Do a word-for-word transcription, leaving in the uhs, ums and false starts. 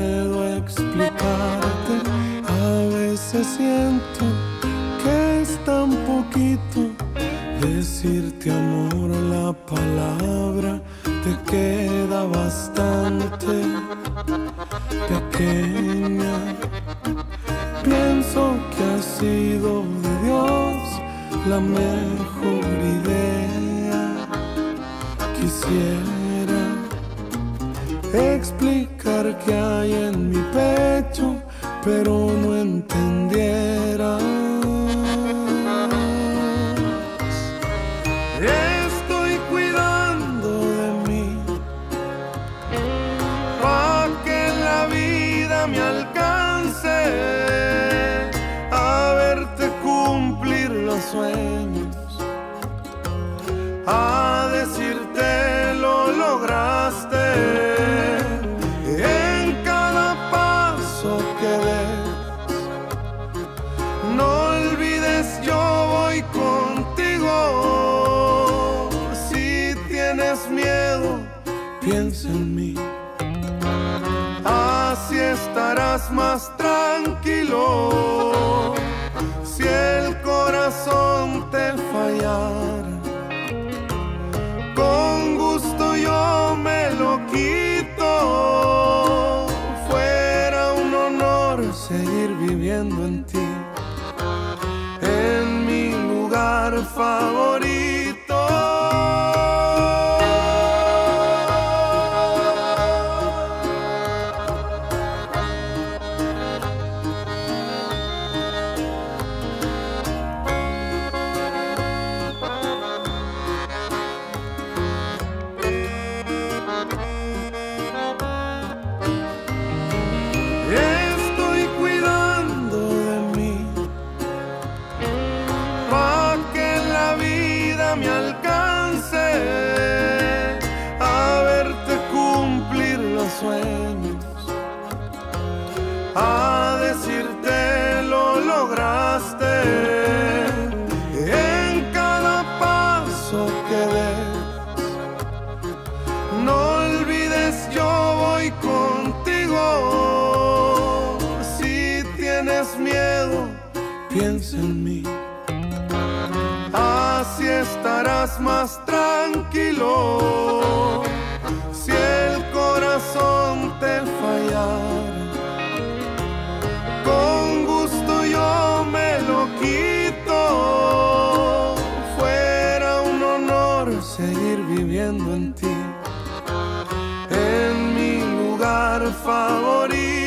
puedo explicarte. A veces siento que es tan poquito decirte amor, la palabra te queda bastante pequeña. Pienso que ha sido de Dios la mejor idea. Quisiera explicar qué hay en mi pecho, pero no entendieras. Estoy cuidando de mí, pa' que la vida me alcance a verte cumplir los sueños, a decirte lo lograste. En cada paso que des, no olvides, yo voy contigo. Si tienes miedo, piensa en mí, así estarás más tranquilo. Si el corazón te fallara, con gusto yo me lo quito. Fuera un honor seguir viviendo en ti, en mi lugar favorito. Estoy cuidando de mí, pa' que la vida me alcance a verte cumplir los sueños, a decirte lo lograste. En cada paso que des, no olvides, yo voy contigo. Si tienes miedo, piensa en mí, así estarás más tranquilo. Si el corazón te fallara, con gusto yo me lo quito. Fuera un honor seguir viviendo en ti, en mi lugar favorito.